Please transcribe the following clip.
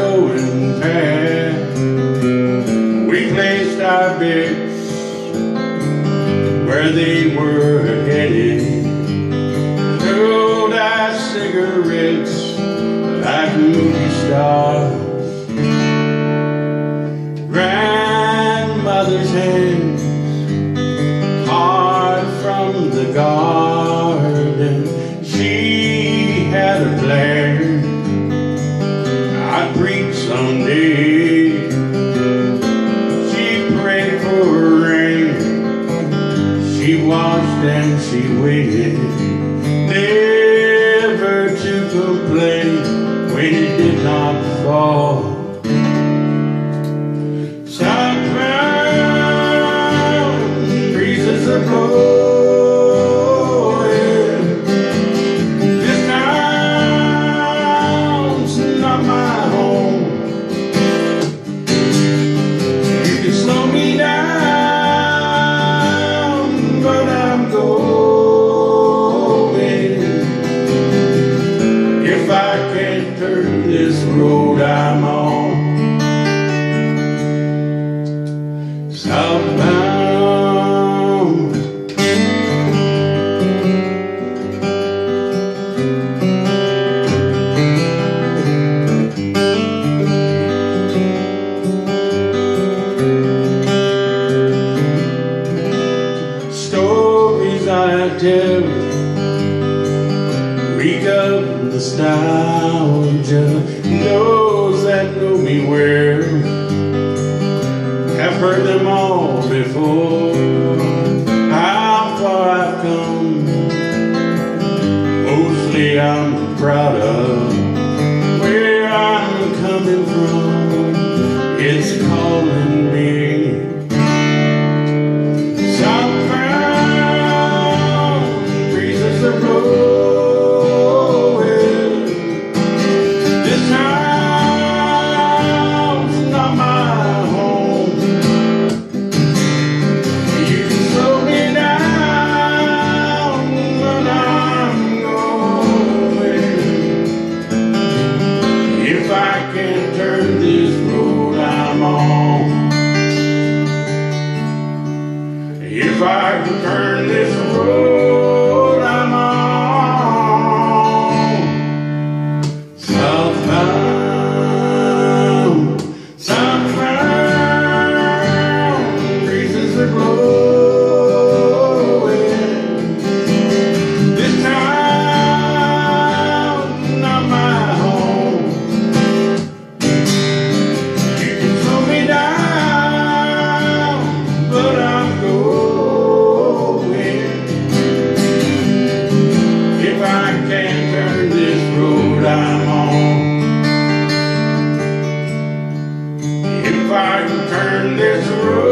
going past. We placed our bets where they were headed, rolled our cigarettes like movie stars. Grandmother's hands, hard from the garden. She had a plan, I'd preach someday. She prayed for rain, she watched and she waited, never to complain when it did not fall. Southbound breezes are blowing. This town's not my home. You can slow me down, but I'm going. If I can't turn this road I'm on. Southbound, stories I tell reek of nostalgia. Those that know me well have heard them all before. How far I've come, mostly I'm proud of. Where I'm coming from, it's calling me. Southbound breezes are blowing. This town's not my home. If I can't turn this road I'm on, if I can turn this road I'm on. Southbound, southbound breezes are blowing. This town's not my home. I'm on. If I can turn this road